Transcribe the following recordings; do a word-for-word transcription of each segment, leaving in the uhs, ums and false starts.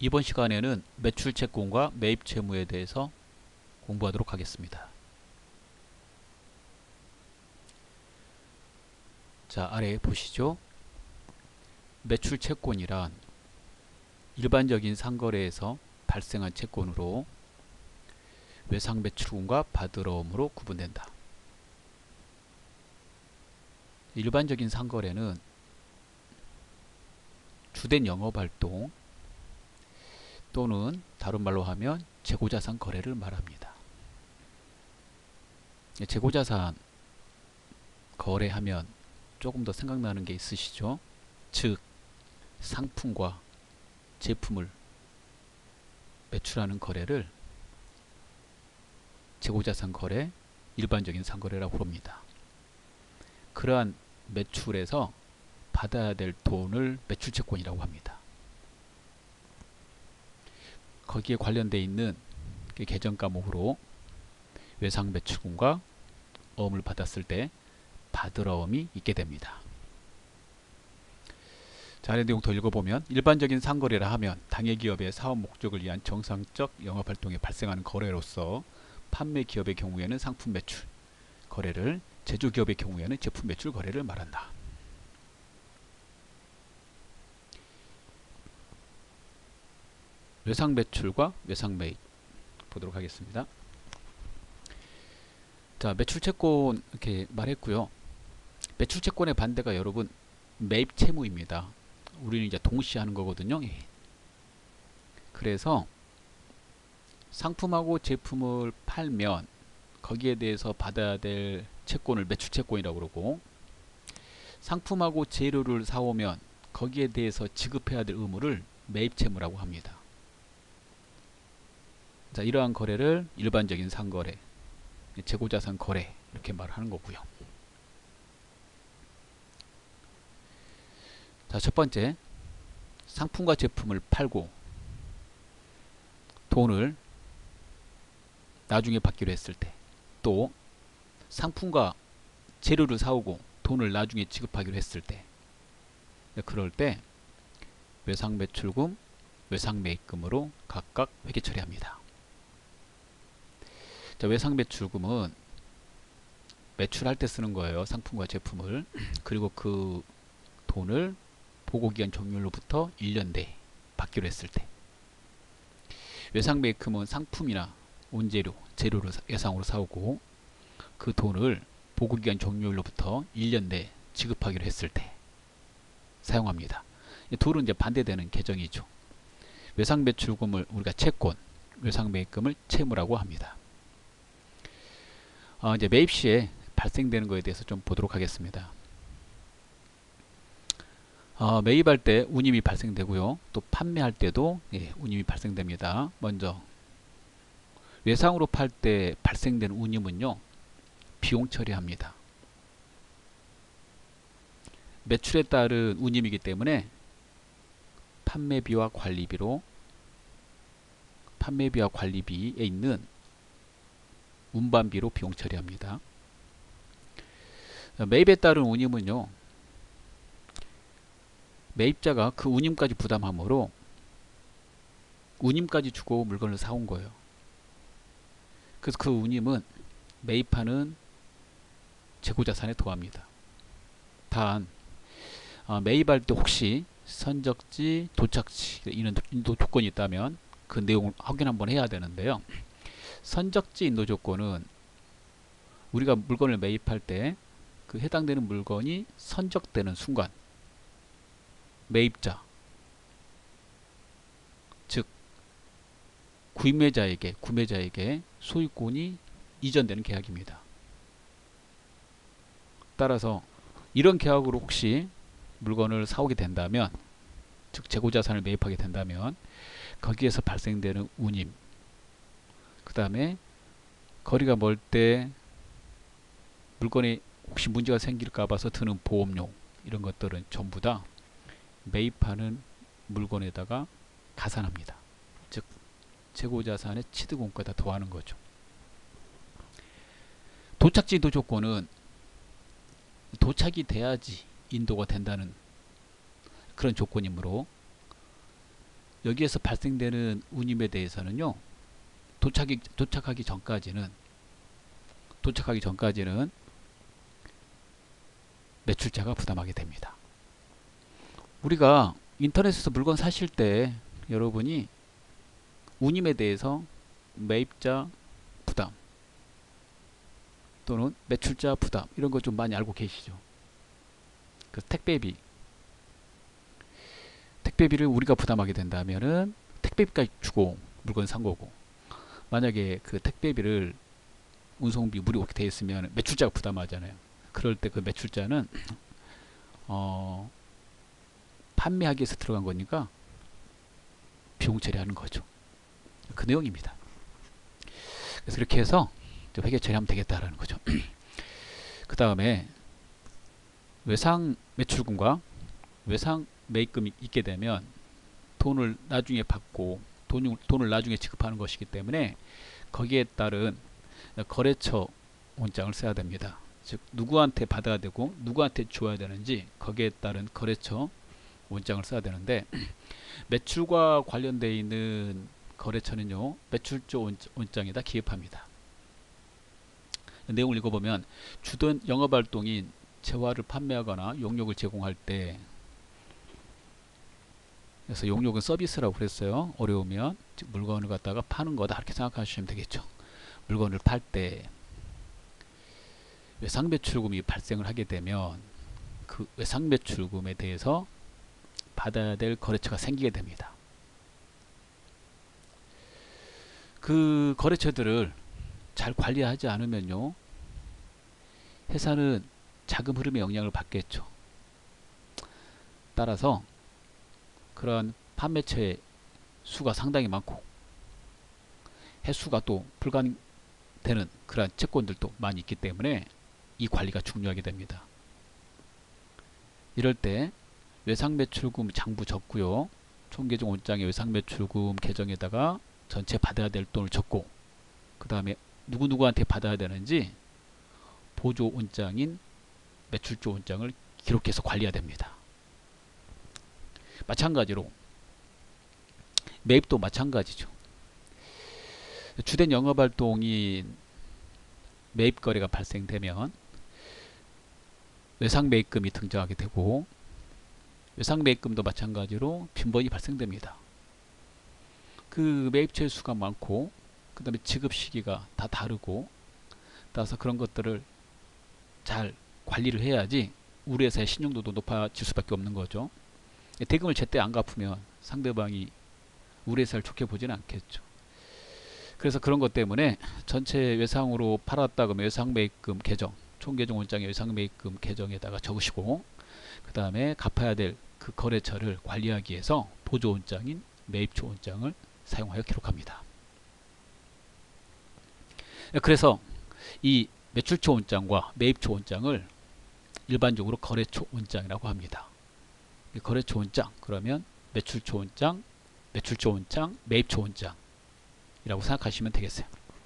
이번 시간에는 매출 채권과 매입 채무에 대해서 공부하도록 하겠습니다. 자, 아래 보시죠. 매출 채권이란 일반적인 상거래에서 발생한 채권으로 외상 매출금과 받으러움으로 구분된다. 일반적인 상거래는 주된 영업활동 또는 다른 말로 하면 재고자산 거래를 말합니다. 재고자산 거래하면 조금 더 생각나는 게 있으시죠? 즉 상품과 제품을 매출하는 거래를 재고자산 거래, 일반적인 상거래라고 부릅니다. 그러한 매출에서 받아야 될 돈을 매출채권이라고 합니다. 거기에 관련되어 있는 계정 과목으로 외상 매출금과 어음을 받았을 때 받으러움이 있게 됩니다. 자, 아래 내용 더 읽어보면 일반적인 상거래라 하면 당해 기업의 사업 목적을 위한 정상적 영업활동에 발생하는 거래로서 판매 기업의 경우에는 상품 매출 거래를, 제조 기업의 경우에는 제품 매출 거래를 말한다. 외상 매출과 외상 매입 보도록 하겠습니다. 자, 매출 채권 이렇게 말했고요. 매출 채권의 반대가 여러분 매입 채무입니다. 우리는 이제 동시에 하는 거거든요. 그래서 상품하고 제품을 팔면 거기에 대해서 받아야 될 채권을 매출 채권이라고 그러고, 상품하고 재료를 사오면 거기에 대해서 지급해야 될 의무를 매입 채무라고 합니다. 자, 이러한 거래를 일반적인 상거래, 재고자산 거래 이렇게 말하는 거고요. 자, 첫 번째, 상품과 제품을 팔고 돈을 나중에 받기로 했을 때, 또 상품과 재료를 사오고 돈을 나중에 지급하기로 했을 때, 그럴 때 외상 매출금, 외상 매입금으로 각각 회계 처리합니다. 자, 외상 매출금은 매출할 때 쓰는 거예요. 상품과 제품을. 그리고 그 돈을 보고기간 종료로부터 일 년 내에 받기로 했을 때. 외상 매입금은 상품이나 원재료, 재료를 예상으로 사오고 그 돈을 보고기간 종료일로부터 일 년 내에 지급하기로 했을 때 사용합니다. 둘은 이제 반대되는 계정이죠. 외상 매출금을 우리가 채권, 외상 매입금을 채무라고 합니다. 어, 이제 매입 시에 발생되는 것에 대해서 좀 보도록 하겠습니다. 어, 매입할 때 운임이 발생되고요. 또 판매할 때도 예, 운임이 발생됩니다. 먼저 외상으로 팔 때 발생되는 운임은요, 비용 처리합니다. 매출에 따른 운임이기 때문에 판매비와 관리비로 판매비와 관리비에 있는 운반비로 비용 처리합니다. 매입에 따른 운임은요, 매입자가 그 운임까지 부담하므로 운임까지 주고 물건을 사온 거예요. 그래서 그 운임은 매입하는 재고자산에 더합니다. 단 어, 매입할 때 혹시 선적지, 도착지 이런 인도 조건이 있다면 그 내용을 확인 한번 해야 되는데요. 선적지 인도 조건은 우리가 물건을 매입할 때 그 해당되는 물건이 선적되는 순간 매입자, 즉 구매자에게 구매자에게 소유권이 이전되는 계약입니다. 따라서 이런 계약으로 혹시 물건을 사오게 된다면, 즉 재고자산을 매입하게 된다면 거기에서 발생되는 운임, 그 다음에 거리가 멀 때 물건에 혹시 문제가 생길까 봐서 드는 보험료, 이런 것들은 전부 다 매입하는 물건에다가 가산합니다. 즉 재고자산의 취득원가에다 더하는 거죠. 도착지 인도 조건은 도착이 돼야지 인도가 된다는 그런 조건이므로 여기에서 발생되는 운임에 대해서는요, 도착이, 도착하기 전까지는, 도착하기 전까지는 매출자가 부담하게 됩니다. 우리가 인터넷에서 물건 사실 때 여러분이 운임에 대해서 매입자 부담 또는 매출자 부담 이런 거 좀 많이 알고 계시죠? 그 택배비 택배비를 우리가 부담하게 된다면은 택배비까지 주고 물건 산 거고, 만약에 그 택배비를 운송비 무료 이렇게 돼 있으면 매출자가 부담하잖아요. 그럴 때 그 매출자는 어 판매하기 위해서 들어간 거니까 비용 처리하는 거죠. 그 내용입니다. 그래서 이렇게 해서 회계 처리하면 되겠다라는 거죠. 그 다음에 외상 매출금과 외상 매입금이 있게 되면 돈을 나중에 받고 돈, 돈을 나중에 지급하는 것이기 때문에 거기에 따른 거래처 원장을 써야 됩니다. 즉 누구한테 받아야 되고 누구한테 줘야 되는지 거기에 따른 거래처 원장을 써야 되는데, 매출과 관련되어 있는 거래처는요, 매출조 원장에다 기입합니다. 내용을 읽어보면 주된 영업활동인 재화를 판매하거나 용역을 제공할 때, 그래서 용역은 서비스라고 그랬어요. 어려우면 즉 물건을 갖다가 파는 거다 이렇게 생각하시면 되겠죠. 물건을 팔 때 외상매출금이 발생을 하게 되면 그 외상매출금에 대해서 받아야 될 거래처가 생기게 됩니다. 그 거래처들을 잘 관리하지 않으면요, 회사는 자금 흐름에 영향을 받겠죠. 따라서 그런 판매처의 수가 상당히 많고 해수가 또 불가능되는 그런 채권들도 많이 있기 때문에 이 관리가 중요하게 됩니다. 이럴 때 외상매출금 장부 적고요, 총계정 원장의 외상매출금 계정에다가 전체 받아야 될 돈을 적고, 그 다음에 누구누구한테 받아야 되는지 보조 원장인 매출조 원장을 기록해서 관리해야 됩니다. 마찬가지로 매입도 마찬가지죠. 주된 영업활동인 매입거래가 발생되면 외상매입금이 등장하게 되고, 외상매입금도 마찬가지로 빈번히 발생됩니다. 그 매입처의 수가 많고 그 다음에 지급 시기가 다 다르고, 따라서 그런 것들을 잘 관리를 해야지 우리 회사의 신용도도 높아질 수밖에 없는 거죠. 대금을 제때 안 갚으면 상대방이 우리 회사를 좋게 보지는 않겠죠. 그래서 그런 것 때문에 전체 외상으로 팔았다 그러면 외상매입금 계정, 총계정 원장의 외상매입금 계정에다가 적으시고, 그 다음에 갚아야 될 그 거래처를 관리하기 위해서 보조 원장인 매입조 원장을 사용하여 기록합니다. 그래서 이 매출초 원장과 매입초 원장을 일반적으로 거래초 원장이라고 합니다. 거래초 원장 그러면 매출초 원장, 매출초 원장, 매입초 원장이라고 생각하시면 되겠어요.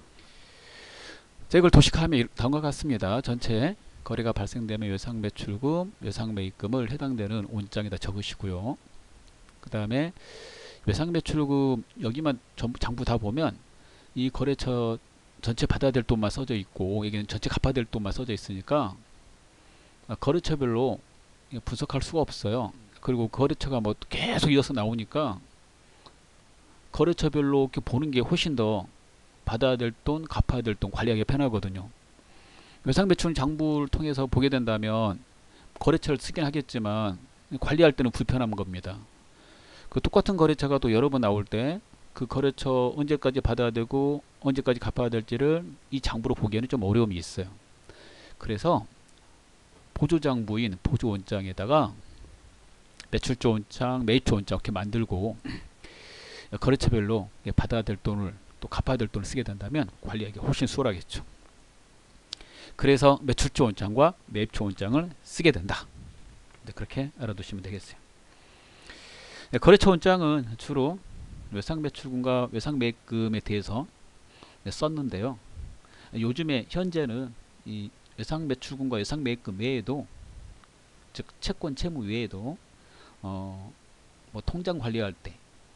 자, 이걸 도식하면 다음과 같습니다. 전체 거래가 발생되면 외상매출금, 외상매입금을 해당되는 원장에다 적으시고요. 그 다음에 외상매출금 여기만 전부 장부 다 보면 이 거래처 전체 받아야 될 돈만 써져 있고 여기는 전체 갚아야 될 돈만 써져 있으니까 거래처별로 분석할 수가 없어요. 그리고 거래처가 뭐 계속 이어서 나오니까 거래처별로 이렇게 보는 게 훨씬 더 받아야 될 돈, 갚아야 될 돈 관리하기 편하거든요. 외상매출 장부를 통해서 보게 된다면 거래처를 쓰긴 하겠지만 관리할 때는 불편한 겁니다. 그 똑같은 거래처가 또 여러 번 나올 때 그 거래처 언제까지 받아야 되고 언제까지 갚아야 될지를 이 장부로 보기에는 좀 어려움이 있어요. 그래서 보조장부인 보조원장에다가 매출조 원장, 매입조 원장 이렇게 만들고 거래처별로 받아야 될 돈을 또 갚아야 될 돈을 쓰게 된다면 관리하기 훨씬 수월하겠죠. 그래서 매출조 원장과 매입조 원장을 쓰게 된다. 그렇게 알아두시면 되겠어요. 거래처 원장은 주로 외상매출금과 외상매입금에 대해서 썼는데요. 요즘에 현재는 이 외상매출금과 외상매입금 외에도, 즉 채권 채무 외에도 어, 뭐 통장 관리할 때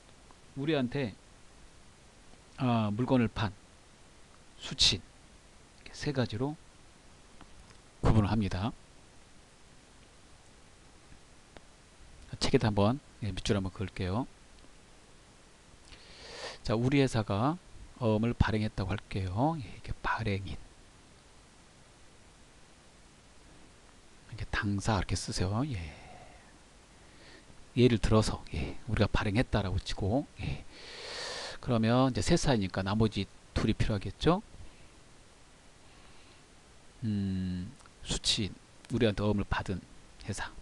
우리한테 아, 물건을 판 수취인 세 가지로 구분을 합니다. 책에다 한번 예, 밑줄 한번 그을게요. 자, 우리 회사가 어음을 발행했다고 할게요. 예, 이게 발행인. 이렇게 당사 이렇게 쓰세요. 예. 예를 들어서 예, 우리가 발행했다라고 치고 예. 그러면 이제 세 사이니까 나머지 둘이 필요하겠죠. 음, 수취인 우리한테 어음을 받은 회사.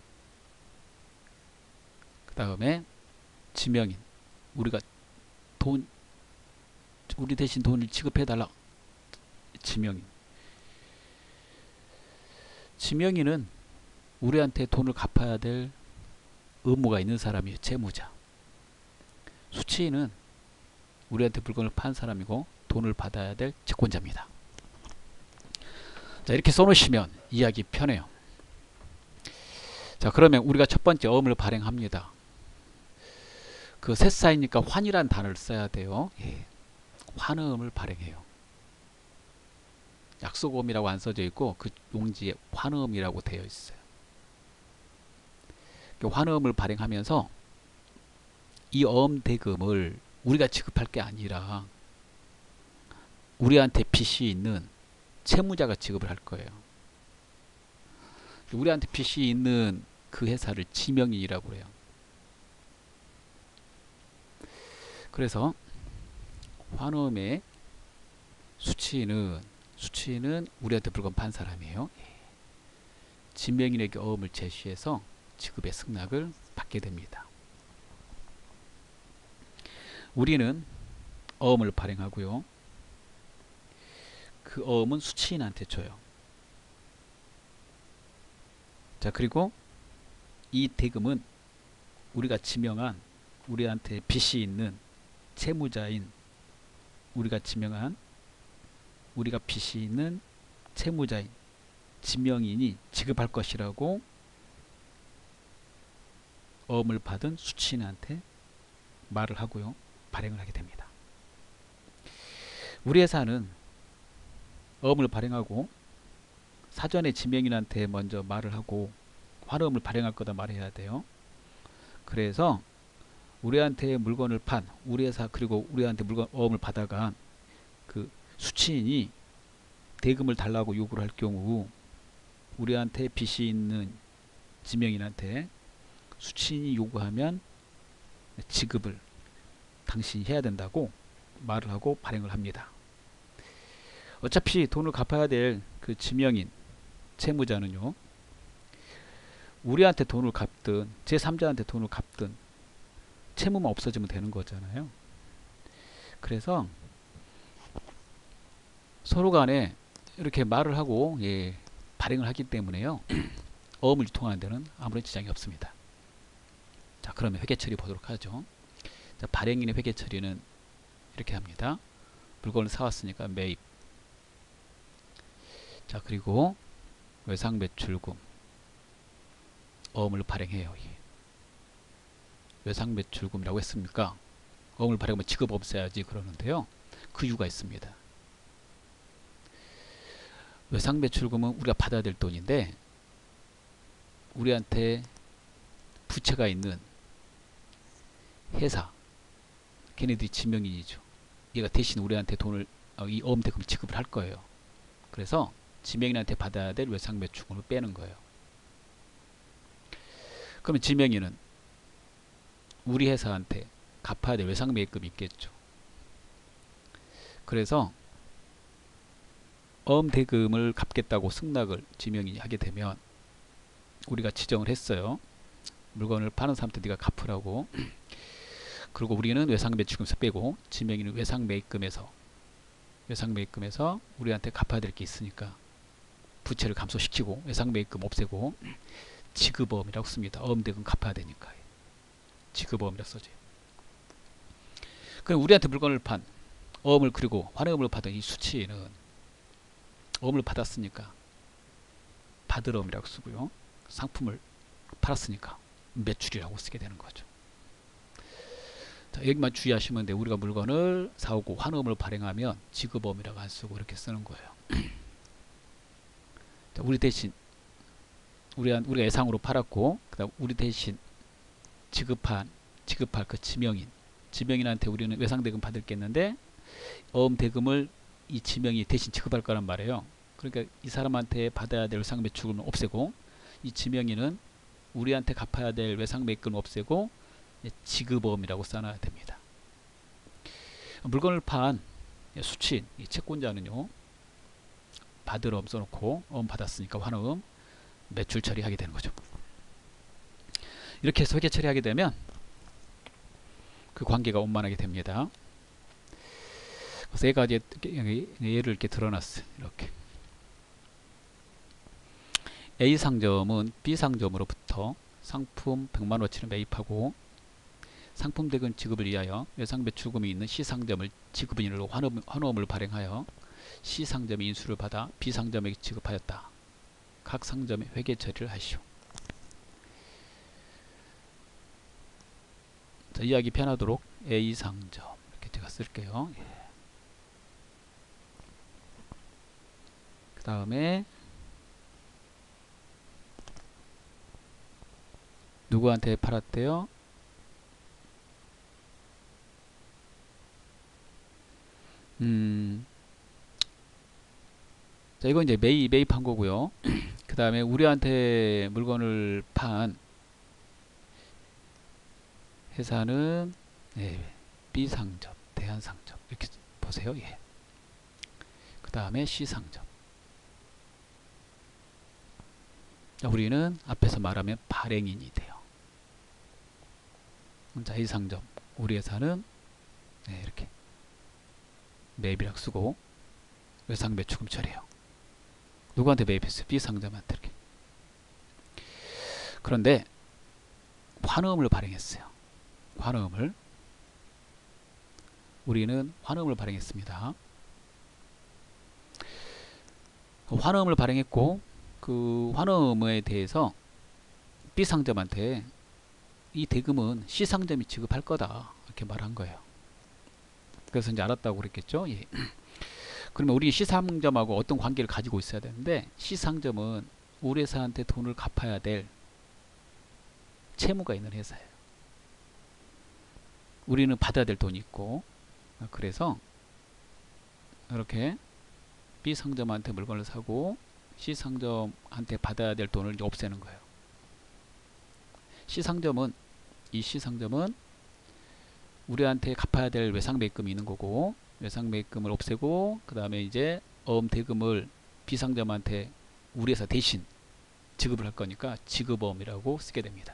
그 다음에 지명인 우리가 돈 우리 대신 돈을 지급해달라. 지명인. 지명인은 우리한테 돈을 갚아야 될 의무가 있는 사람이에요. 채무자. 수취인은 우리한테 물건을 판 사람이고 돈을 받아야 될 채권자입니다. 자, 이렇게 써놓으시면 이해하기 편해요. 자, 그러면 우리가 첫 번째 어음을 발행합니다. 그 셋사이니까 환이란 단어를 써야 돼요. 예. 환음을 발행해요. 약속음이라고 안 써져 있고 그 용지에 환음이라고 되어 있어요. 환음을 발행하면서 이 어음 대금을 우리가 지급할 게 아니라 우리한테 빚이 있는 채무자가 지급을 할 거예요. 우리한테 빚이 있는 그 회사를 지명인이라고 해요. 그래서 환음의 수취인은 수취인은 우리한테 물건 판 사람이에요. 지명인에게 어음을 제시해서 지급의 승낙을 받게 됩니다. 우리는 어음을 발행하고요. 그 어음은 수취인한테 줘요. 자, 그리고 이 대금은 우리가 지명한 우리한테 빚이 있는 채무자인 우리가 지명한 우리가 빚이 있는 채무자인 지명인이 지급할 것이라고 어음을 받은 수취인한테 말을 하고요. 발행을 하게 됩니다. 우리 회사는 어음을 발행하고 사전에 지명인한테 먼저 말을 하고 환음을 발행할 거다 말해야 돼요. 그래서 우리한테 물건을 판 우리 회사 그리고 우리한테 물건 어음을 받아간 그 수취인이 대금을 달라고 요구를 할 경우 우리한테 빚이 있는 지명인한테 수취인이 요구하면 지급을 당신이 해야 된다고 말을 하고 발행을 합니다. 어차피 돈을 갚아야 될 그 지명인 채무자는요 우리한테 돈을 갚든 제삼자한테 돈을 갚든 채무만 없어지면 되는 거잖아요. 그래서 서로 간에 이렇게 말을 하고 예, 발행을 하기 때문에요 어음을 유통하는 데는 아무런 지장이 없습니다. 자, 그러면 회계 처리 보도록 하죠. 자, 발행인의 회계 처리는 이렇게 합니다. 물건을 사왔으니까 매입. 자, 그리고 외상 매출금 어음을 발행해요. 외상 매출금이라고 했습니까? 어음을 발행하면 지급 없애야지 그러는데요. 그 이유가 있습니다. 외상 매출금은 우리가 받아야 될 돈인데 우리한테 부채가 있는 회사 걔네들이 지명인이죠. 얘가 대신 우리한테 돈을 이 어음 대금을 지급을 할 거예요. 그래서 지명인한테 받아야 될 외상 매출금을 빼는 거예요. 그러면 지명인은 우리 회사한테 갚아야 될 외상 매입금이 있겠죠. 그래서 어음 대금을 갚겠다고 승낙을 지명인이 하게 되면 우리가 지정을 했어요. 물건을 파는 사람한테 네가 갚으라고. 그리고 우리는 외상 매출금에서 빼고 지명인은 외상 매입금에서 외상 매입금에서 우리한테 갚아야 될 게 있으니까 부채를 감소시키고 외상 매입금 없애고 지급어음이라고 씁니다. 어음 대금 갚아야 되니까 지급어음이라고 써져요. 그럼 우리한테 물건을 판 어음을 그리고 환음을 받은 이 수취인은 어음을 받았으니까 받을 어음이라고 쓰고요. 상품을 팔았으니까 매출이라고 쓰게 되는 거죠. 자, 자, 여기만 주의하시면 돼. 우리가 물건을 사오고 환음을 발행하면 지급어음이라고 안 쓰고 이렇게 쓰는 거예요. 자, 우리 대신 우리 우리가 예상으로 팔았고, 그다음 우리 대신 지급한 지급할 그 지명인 지명인한테 우리는 외상대금 받을 게 있는데 어음 대금을 이 지명이 대신 지급할 거란 말이에요. 그러니까 이 사람한테 받아야 될 외상 매출금을 없애고, 이 지명인은 우리한테 갚아야 될 외상 매입금을 없애고 지급어음이라고 써놔야 됩니다. 물건을 판 수취인 이 채권자는요, 받을 어음 써놓고 어음 받았으니까 환어음 매출 처리하게 되는 거죠. 이렇게 해서 회계 처리하게 되면 그 관계가 원만하게 됩니다. 세 가지 예를 이렇게 드러났어요. 이렇게 A 상점은 B 상점으로부터 상품 백만 원어치를 매입하고 상품 대금 지급을 위하여 외상 매출금이 있는 C 상점을 지급인으로 환어음, 환어음을 발행하여 C 상점이 인수를 받아 B 상점에게 지급하였다. 각 상점의 회계 처리를 하시오. 자, 이해하기 편하도록 A 상점 이렇게 제가 쓸게요. 예. 그 다음에 누구한테 팔았대요? 음, 자, 이건 이제 매입, 매입한 거고요. 그 다음에 우리한테 물건을 판 회사는 예, B 상점, 대한상점 이렇게 보세요. 예. 그 다음에 C 상점. 자, 우리는 앞에서 말하면 발행인이 돼요. 자, A 상점, 우리 회사는 네, 이렇게 매입이라고 쓰고 외상 매출금 처리해요. 누구한테 매입했어요? B 상점한테 이렇게. 그런데 환어음을 발행했어요. 환어음을 우리는 환어음을 발행했습니다. 환어음을 발행했고 그 환어음에 대해서 B 상점한테 이 대금은 C 상점이 지급할 거다 이렇게 말한 거예요. 그래서 이제 알았다고 그랬겠죠. 예. 그러면 우리 C 상점하고 어떤 관계를 가지고 있어야 되는데 C 상점은 우리 회사한테 돈을 갚아야 될 채무가 있는 회사예요. 우리는 받아야 될 돈이 있고, 그래서 이렇게 B 상점한테 물건을 사고 C 상점한테 받아야 될 돈을 이제 없애는 거예요. C 상점은 이 C 상점은 우리한테 갚아야 될 외상 매입금이 있는 거고, 외상 매입금을 없애고 그 다음에 이제 어음 대금을 B 상점한테 우리 회사 대신 지급을 할 거니까 지급어음이라고 쓰게 됩니다.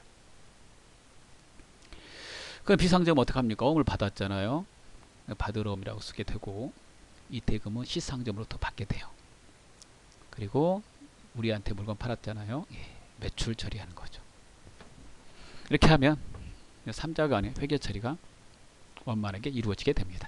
그럼 B 상점은 어떻게 합니까? 어음을 받았잖아요. 받을 어음이라고 쓰게 되고 이 대금은 C 상점으로부터 받게 돼요. 그리고 우리한테 물건 팔았잖아요. 예, 매출 처리하는 거죠. 이렇게 하면 삼자 간의 회계 처리가 원만하게 이루어지게 됩니다.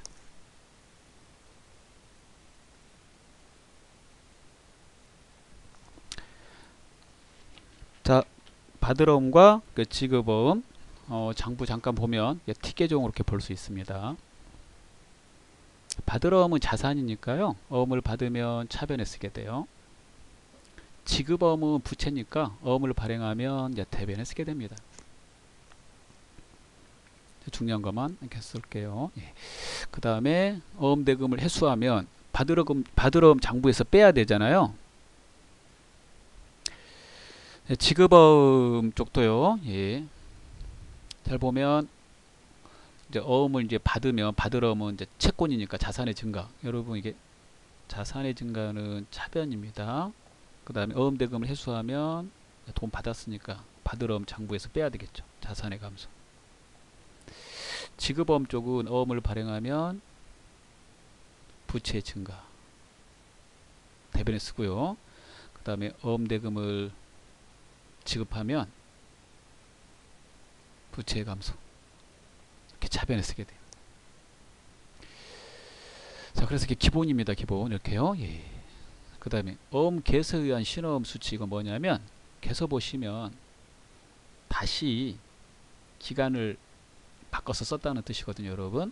자, 받을어음과 그 지급어음 어, 장부 잠깐 보면 티계종으로 이렇게 볼 수 있습니다. 받을어음은 자산이니까요. 어음을 받으면 차변에 쓰게 돼요. 지급어음은 부채니까 어음을 발행하면 이제 대변에 쓰게 됩니다. 중요한 것만 이렇게 쓸게요. 예. 그 다음에 어음 대금을 회수하면 받을어금, 받을어음 장부에서 빼야 되잖아요. 예, 지급어음 쪽도요. 예. 잘 보면 이제 어음을 이제 받으면 받을어음은 이제 채권이니까 자산의 증가. 여러분 이게 자산의 증가는 차변입니다. 그 다음에 어음 대금을 회수하면 돈 받았으니까 받을어음 장부에서 빼야 되겠죠. 자산의 감소. 지급어음 쪽은 어음을 발행하면 부채 증가 대변에 쓰고요. 그 다음에 어음 대금을 지급하면 부채 감소 이렇게 차변에 쓰게 돼요. 자, 그래서 이게 기본입니다. 기본 이렇게요. 예. 그 다음에 어음 개서에 의한 신어음 수치 이건 뭐냐면 개서 보시면 다시 기간을 바꿔서 썼다는 뜻이거든요, 여러분.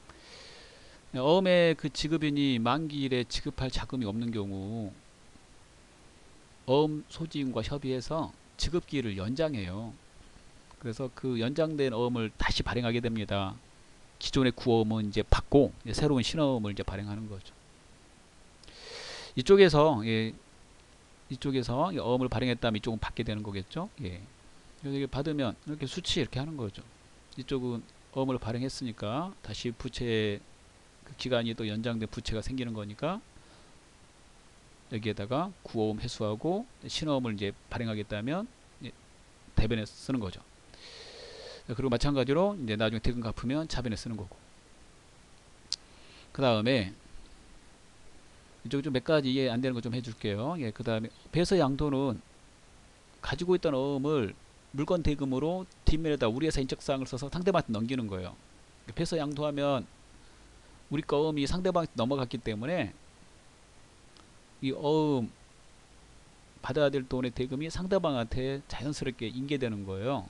어음의 그 지급인이 만기일에 지급할 자금이 없는 경우 어음 소지인과 협의해서 지급기일을 연장해요. 그래서 그 연장된 어음을 다시 발행하게 됩니다. 기존의 구어음은 이제 받고 이제 새로운 신어음을 이제 발행하는 거죠. 이쪽에서 예, 이쪽에서 어음을 발행했다면 이쪽은 받게 되는 거겠죠. 예. 이렇게 받으면 이렇게 수치 이렇게 하는 거죠. 이쪽은 어음을 발행했으니까 다시 부채 그 기간이 또 연장된 부채가 생기는 거니까 여기에다가 구어음 회수하고 신어음을 이제 발행하겠다면 대변에 쓰는 거죠. 그리고 마찬가지로 이제 나중에 대금 갚으면 차변에 쓰는 거고. 그 다음에 이쪽 좀 몇 가지 이해 안 되는 거 좀 해줄게요. 예, 그 다음에 배서 양도는 가지고 있던 어음을 물건 대금으로 뒷면에다 우리 회사 인적사항을 써서 상대방한테 넘기는 거예요. 배서 양도하면 우리 거 어음이 상대방한테 넘어갔기 때문에 이 어음 받아야 될 돈의 대금이 상대방한테 자연스럽게 인계되는 거예요.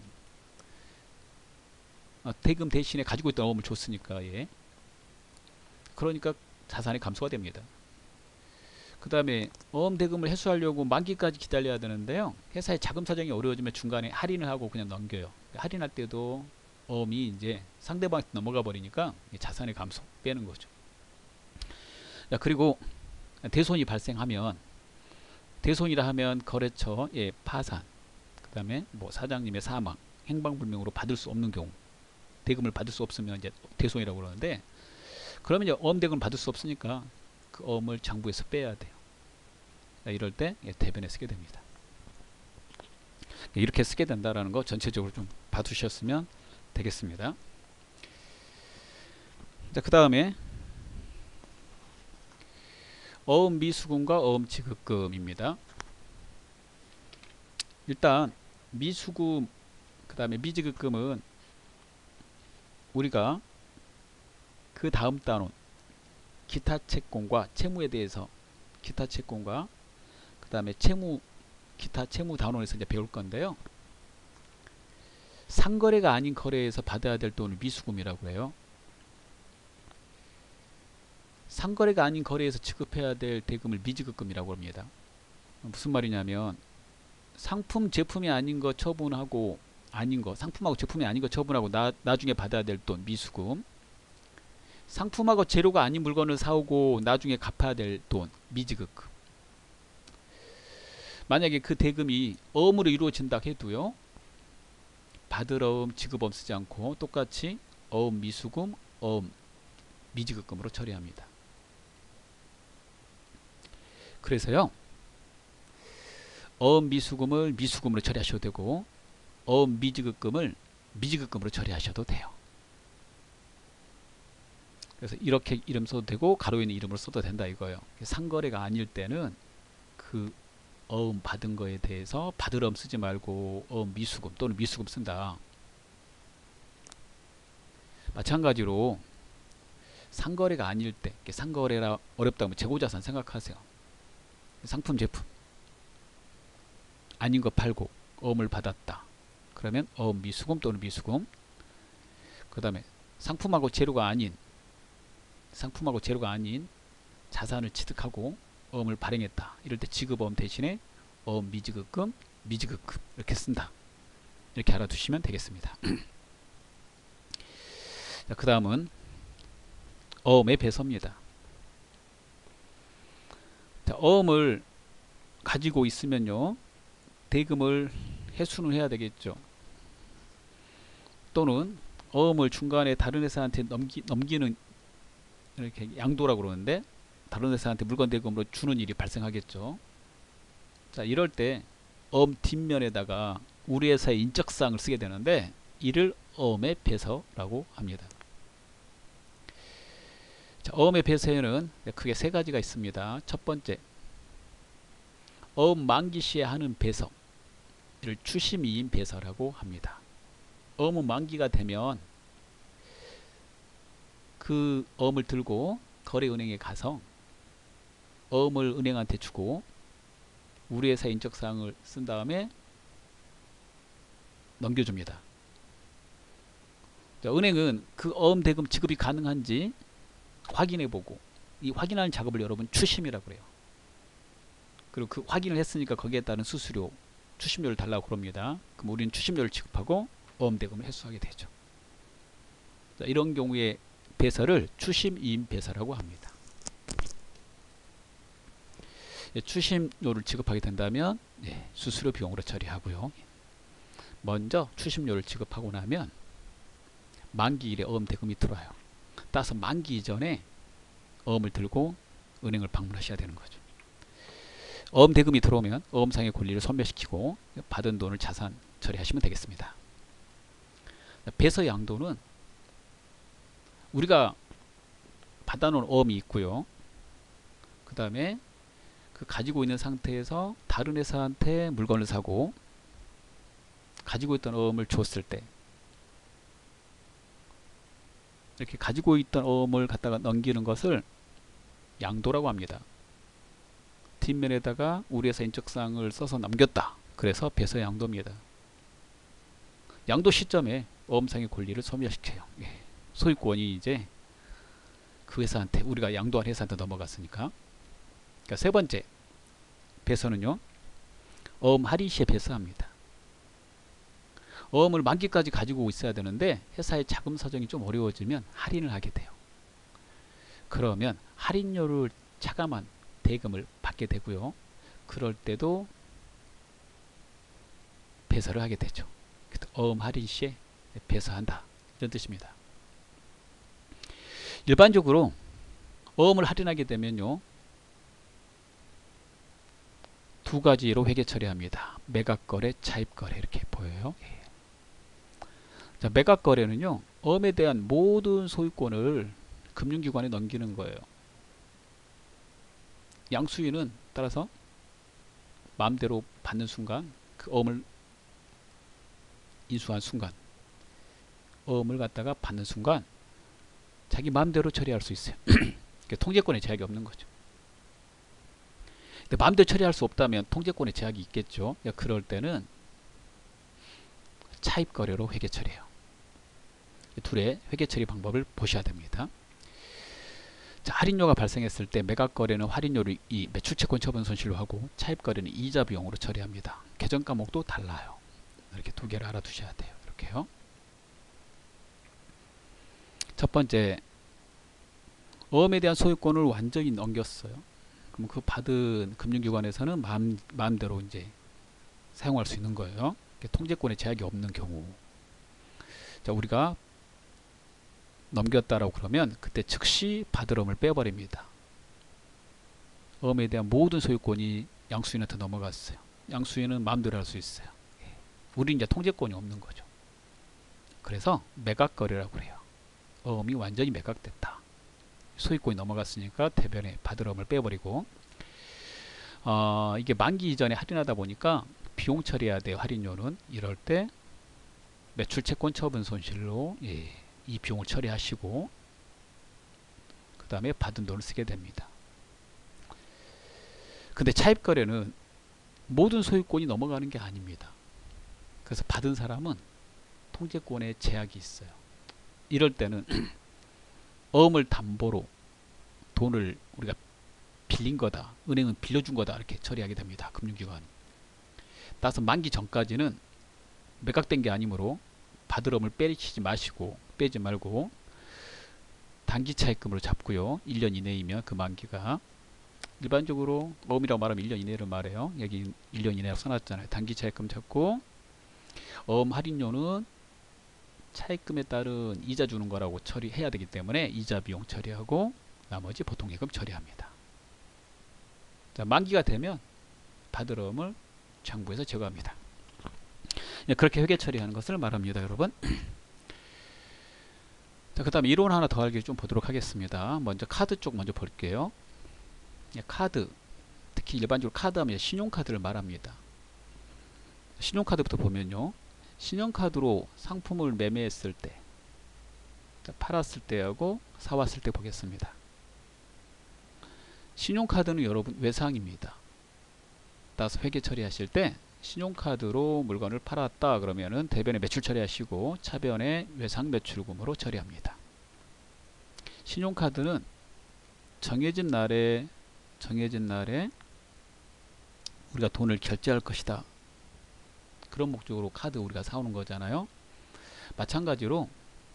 아, 대금 대신에 가지고 있던 어음을 줬으니까. 예. 그러니까 자산이 감소가 됩니다. 그 다음에 어음 대금을 회수하려고 만기까지 기다려야 되는데요. 회사의 자금 사정이 어려워지면 중간에 할인을 하고 그냥 넘겨요. 할인할 때도 어음이 이제 상대방한테 넘어가 버리니까 자산의 감소 빼는 거죠. 자, 그리고 대손이 발생하면 대손이라 하면 거래처의 파산, 그 다음에 뭐 사장님의 사망, 행방불명으로 받을 수 없는 경우, 대금을 받을 수 없으면 이제 대손이라고 그러는데, 그러면 이제 어음 대금을 받을 수 없으니까 그 어음을 장부에서 빼야 돼요. 이럴 때 대변에 쓰게 됩니다. 이렇게 쓰게 된다라는 거 전체적으로 좀 봐두셨으면 되겠습니다. 자, 그 다음에 어음 미수금과 어음 지급금입니다. 일단 미수금 그 다음에 미지급금은 우리가 그 다음 단원 기타 채권과 채무에 대해서 기타 채권과 그 다음에 채무 기타 채무 단원에서 이제 배울 건데요. 상거래가 아닌 거래에서 받아야 될 돈을 미수금이라고 해요. 상거래가 아닌 거래에서 지급해야 될 대금을 미지급금이라고 합니다. 무슨 말이냐면 상품 제품이 아닌 거 처분하고 아닌 거 상품하고 제품이 아닌 거 처분하고 나, 나중에 받아야 될 돈 미수금, 상품하고 재료가 아닌 물건을 사오고 나중에 갚아야 될 돈 미지급금. 만약에 그 대금이 어음으로 이루어진다 해도요, 받을 어음 지급어음 쓰지 않고 똑같이 어음 미수금 어음 미지급금으로 처리합니다. 그래서요, 어음 미수금을 미수금으로 처리하셔도 되고 어음 미지급금을 미지급금으로 처리하셔도 돼요. 그래서 이렇게 이름 써도 되고 가로 있는 이름으로 써도 된다 이거예요. 상거래가 아닐 때는 그 어음 받은 거에 대해서 받을 어음 쓰지 말고 어음 미수금 또는 미수금 쓴다. 마찬가지로 상거래가 아닐 때, 상거래라 어렵다면 재고자산 생각하세요. 상품 제품 아닌 거 팔고 어음을 받았다. 그러면 어음 미수금 또는 미수금. 그 다음에 상품하고 재료가 아닌 상품하고 재료가 아닌 자산을 취득하고 어음을 발행했다. 이럴 때 지급어음 대신에 어음 미지급금 미지급금 이렇게 쓴다. 이렇게 알아두시면 되겠습니다. 자, 그 다음은 어음의 배서입니다. 자, 어음을 가지고 있으면요, 대금을 회수는 해야 되겠죠. 또는 어음을 중간에 다른 회사한테 넘기, 넘기는 이렇게 양도라고 그러는데 다른 회사한테 물건 대금으로 주는 일이 발생하겠죠. 자, 이럴 때 어음 뒷면에다가 우리 회사의 인적사항을 쓰게 되는데 이를 어음의 배서라고 합니다. 자, 어음의 배서에는 크게 세 가지가 있습니다. 첫 번째, 어음 만기 시에 하는 배서, 이를 추심이인 배서라고 합니다. 어음은 만기가 되면 그 어음을 들고 거래은행에 가서 어음을 은행한테 주고 우리 회사 인적사항을 쓴 다음에 넘겨줍니다. 자, 은행은 그 어음 대금 지급이 가능한지 확인해보고, 이 확인하는 작업을 여러분 추심이라고 그래요. 그리고 그 확인을 했으니까 거기에 따른 수수료, 추심료를 달라고 그럽니다. 그럼 우리는 추심료를 지급하고 어음 대금을 회수하게 되죠. 자, 이런 경우에 배서를 추심이임 배서라고 합니다. 예, 추심료를 지급하게 된다면 예, 수수료 비용으로 처리하고요. 먼저 추심료를 지급하고 나면 만기일에 어음 대금이 들어와요. 따라서 만기 이전에 어음을 들고 은행을 방문하셔야 되는 거죠. 어음 대금이 들어오면 어음상의 권리를 소멸시키고 받은 돈을 자산 처리하시면 되겠습니다. 배서 양도는 우리가 받아놓은 어음이 있고요. 그 다음에 그 가지고 있는 상태에서 다른 회사한테 물건을 사고 가지고 있던 어음을 줬을 때 이렇게 가지고 있던 어음을 갖다가 넘기는 것을 양도라고 합니다. 뒷면에다가 우리 회사 인적사항을 써서 남겼다. 그래서 배서 양도입니다. 양도 시점에 어음상의 권리를 소멸시켜요. 예. 소유권이 이제 그 회사한테, 우리가 양도한 회사한테 넘어갔으니까. 그러니까 세 번째 배서는요, 어음 할인 시에 배서합니다. 어음을 만기까지 가지고 있어야 되는데 회사의 자금 사정이 좀 어려워지면 할인을 하게 돼요. 그러면 할인료를 차감한 대금을 받게 되고요. 그럴 때도 배서를 하게 되죠. 어음 할인 시에 배서한다, 이런 뜻입니다. 일반적으로 어음을 할인하게 되면요, 두 가지로 회계 처리합니다. 매각거래, 차입거래, 이렇게 보여요. 예. 자, 매각거래는요, 어음에 대한 모든 소유권을 금융기관에 넘기는 거예요. 양수인은 따라서 마음대로 받는 순간, 그 어음을 인수한 순간, 어음을 갖다가 받는 순간 자기 마음대로 처리할 수 있어요. 통제권에 제약이 없는 거죠. 근데 마음대로 처리할 수 없다면 통제권에 제약이 있겠죠. 그럴 때는 차입거래로 회계 처리해요. 둘의 회계 처리 방법을 보셔야 됩니다. 자, 할인료가 발생했을 때 매각거래는 할인료를 이 매출채권 처분 손실로 하고 차입거래는 이자 비용으로 처리합니다. 계정 과목도 달라요. 이렇게 두 개를 알아두셔야 돼요. 이렇게요. 첫 번째, 어음에 대한 소유권을 완전히 넘겼어요. 그럼 그 받은 금융기관에서는 마음, 마음대로 이제 사용할 수 있는 거예요. 통제권에 제약이 없는 경우. 자, 우리가 넘겼다라고 그러면 그때 즉시 받으럼을 빼버립니다. 어음에 대한 모든 소유권이 양수인한테 넘어갔어요. 양수인은 마음대로 할 수 있어요. 우리 이제 통제권이 없는 거죠. 그래서 매각거래라고 그래요. 어음이 완전히 매각됐다. 소유권이 넘어갔으니까 대변에 받으럼을 빼버리고, 어, 이게 만기 이전에 할인하다 보니까 비용 처리해야 돼요. 할인료는. 이럴 때 매출채권 처분 손실로 예, 이 비용을 처리하시고 그 다음에 받은 돈을 쓰게 됩니다. 근데 차입거래는 모든 소유권이 넘어가는 게 아닙니다. 그래서 받은 사람은 통제권에 제약이 있어요. 이럴 때는 어음을 담보로 돈을 우리가 빌린 거다, 은행은 빌려준 거다, 이렇게 처리하게 됩니다. 금융기관. 따라서 만기 전까지는 매각된 게 아니므로 받으럼을 빼치지 마시고, 빼지 말고 단기 차입금으로 잡고요. 일 년 이내이면 그 만기가, 일반적으로 어음이라고 말하면 일 년 이내를 말해요. 여기 일 년 이내라고 써놨잖아요. 단기 차입금 잡고 어음 할인료는 차입금에 따른 이자 주는 거라고 처리해야 되기 때문에 이자 비용 처리하고 나머지 보통예금 처리합니다. 자, 만기가 되면 받으럼을 장부에서 제거합니다. 그렇게 회계 처리하는 것을 말합니다, 여러분. 자, 그 다음에 이론 하나 더 알기 좀 보도록 하겠습니다. 먼저 카드 쪽 먼저 볼게요. 카드, 특히 일반적으로 카드 하면 신용카드를 말합니다. 신용카드부터 보면요, 신용카드로 상품을 매매했을 때, 팔았을 때하고 사왔을 때 보겠습니다. 신용카드는 여러분 외상입니다. 따라서 회계 처리하실 때 신용카드로 물건을 팔았다 그러면은 대변에 매출 처리하시고 차변에 외상 매출금으로 처리합니다. 신용카드는 정해진 날에 정해진 날에 우리가 돈을 결제할 것이다. 그런 목적으로 카드 우리가 사오는 거잖아요. 마찬가지로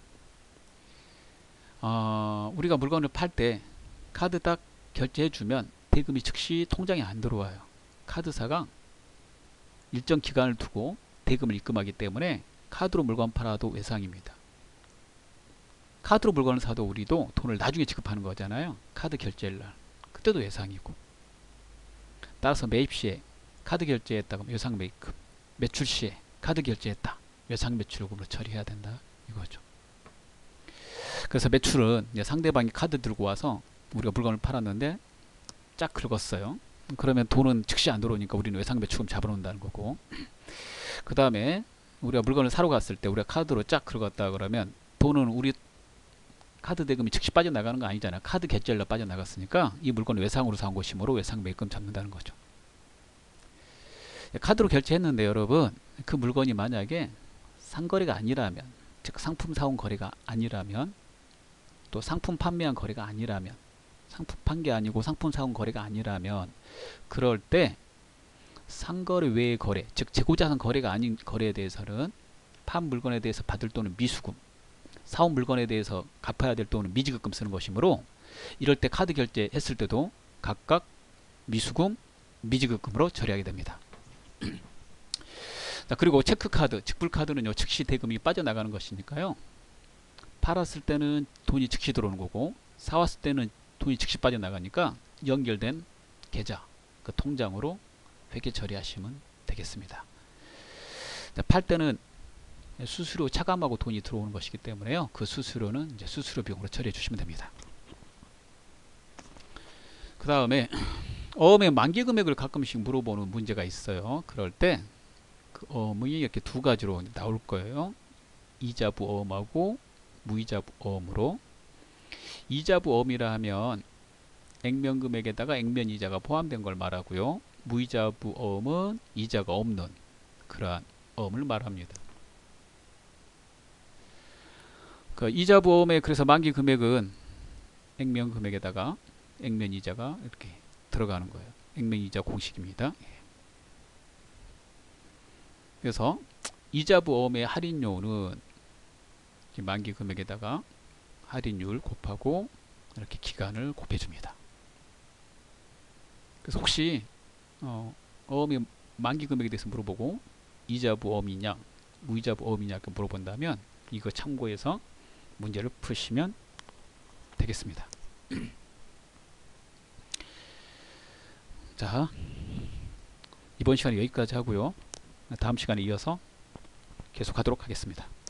어, 우리가 물건을 팔 때 카드 딱 결제해 주면 대금이 즉시 통장에 안 들어와요. 카드사가 일정 기간을 두고 대금을 입금하기 때문에 카드로 물건 팔아도 외상입니다. 카드로 물건을 사도 우리도 돈을 나중에 지급하는 거잖아요. 카드 결제일 날 그때도 외상이고, 따라서 매입 시에 카드 결제했다 그러면 외상 매입금, 매출 시에 카드 결제했다 외상 매출금으로 처리해야 된다 이거죠. 그래서 매출은 이제 상대방이 카드 들고 와서 우리가 물건을 팔았는데 쫙 긁었어요. 그러면 돈은 즉시 안 들어오니까 우리는 외상 매출금 잡아놓는다는 거고, 그 다음에 우리가 물건을 사러 갔을 때 우리가 카드로 쫙 긁었다 그러면 돈은 우리 카드 대금이 즉시 빠져나가는 거 아니잖아요. 카드 결제일로 빠져나갔으니까 이 물건을 외상으로 사온 것이므로 외상 매입금 잡는다는 거죠. 카드로 결제했는데 여러분, 그 물건이 만약에 상거래가 아니라면, 즉 상품 사온 거래가 아니라면, 또 상품 판매한 거래가 아니라면, 상품 판 게 아니고 상품 사온 거래가 아니라면, 그럴 때 상거래 외의 거래, 즉 재고자산 거래가 아닌 거래에 대해서는 판 물건에 대해서 받을 돈은 미수금, 사온 물건에 대해서 갚아야 될 돈은 미지급금 쓰는 것이므로, 이럴 때 카드 결제했을 때도 각각 미수금, 미지급금으로 처리하게 됩니다. 자, 그리고 체크카드, 직불카드는요, 즉시 대금이 빠져나가는 것이니까요, 팔았을 때는 돈이 즉시 들어오는 거고 사왔을 때는 돈이 즉시 빠져나가니까 연결된 계좌, 그 통장으로 회계 처리하시면 되겠습니다. 자, 팔 때는 수수료 차감하고 돈이 들어오는 것이기 때문에요, 그 수수료는 이제 수수료 비용으로 처리해 주시면 됩니다. 그 다음에 어음의 만기 금액을 가끔씩 물어보는 문제가 있어요. 그럴 때 그 어음이 이렇게 두 가지로 나올 거예요. 이자부 어음하고 무이자부 어음으로. 이자부 어음이라 하면 액면 금액에다가 액면 이자가 포함된 걸 말하고요, 무이자부 어음은 이자가 없는 그러한 어음을 말합니다. 그 이자부 어음의 그래서 만기 금액은 액면 금액에다가 액면 이자가 이렇게 들어가는 거예요. 액면 이자 공식입니다. 그래서 이자부 어음의 할인료는 만기 금액에다가 할인율 곱하고 이렇게 기간을 곱해줍니다. 그래서 혹시 어, 어음의 만기 금액에 대해서 물어보고 이자부 어음이냐 무이자부 어음이냐 이렇게 물어본다면 이거 참고해서 문제를 푸시면 되겠습니다. 자, 이번 시간에 여기까지 하고요, 다음 시간에 이어서 계속 하도록 하겠습니다.